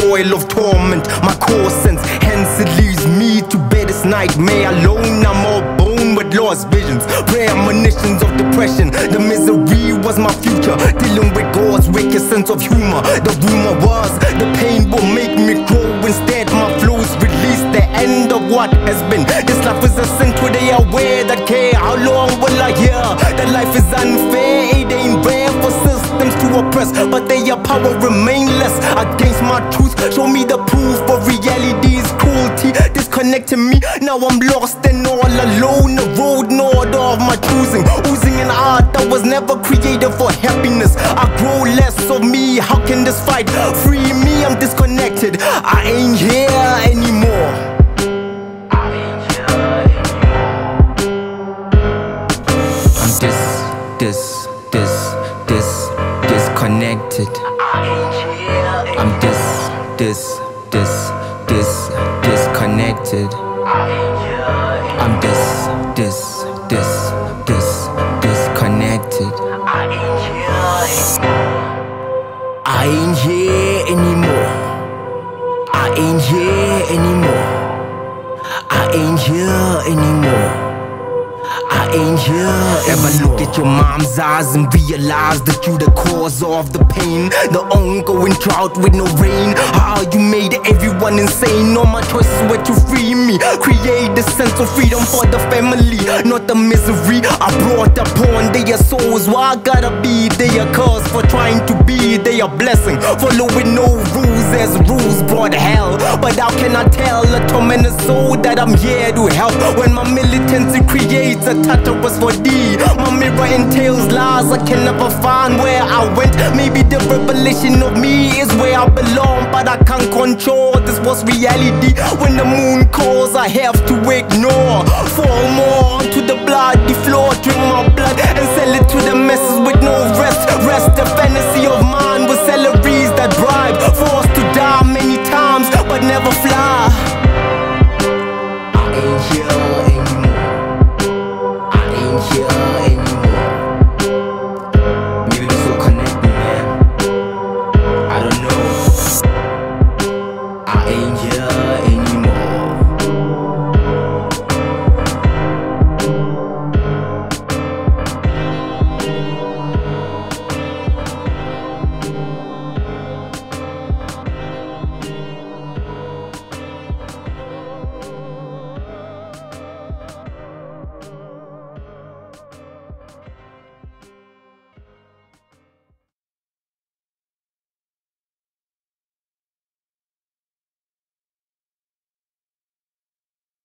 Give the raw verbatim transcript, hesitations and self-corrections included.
coil of torment, my core sense. Hence it leaves me to bear this nightmare alone. I'm all bone with lost visions, premonitions of depression. The misery was my future, dealing with God's wicked sense of humor. The rumor was the pain will make me grow. Instead my flows release the end of what has been. This life is a sin, to they aware that care. How long will I hear that life is unfair? It ain't rare for systems to oppress, but their power remainless against my truth. Show me the proof of reality's cruelty, disconnecting me. Now I'm lost and all alone. The road no order of my choosing, oozing an art that was never created for happiness. I grow less of me. How can this fight free me? I'm disconnected. I ain't here anymore. I ain't here anymore. I'm dis, dis, dis, dis, disconnected. I'm dis, dis, dis, dis, disconnected. I'm dis, dis, dis, dis, disconnected. I ain't here anymore. I ain't here anymore. I ain't here anymore. I ain't here. Ever look at your mom's eyes and realize that you the cause of the pain? The ongoing drought with no rain. How you made everyone insane. All my choices were to free me, create a sense of freedom for the family, not the misery I brought upon their souls. Why I gotta be their cause for trying to be their blessing? Following no rules as rules brought hell. But how can I tell a tormented soul that I'm here to help when my militancy creates a tattoos for thee? My mirror entails lies I can never find where I went. Maybe the revelation of me is where I belong, but I can't control this was reality. When the moon calls I have to ignore. Fall more onto the bloody floor, drink my blood and sell it to the masses with no rest. Rest the fantasy of mine with salaries that bribe, forced to die many times but never fly.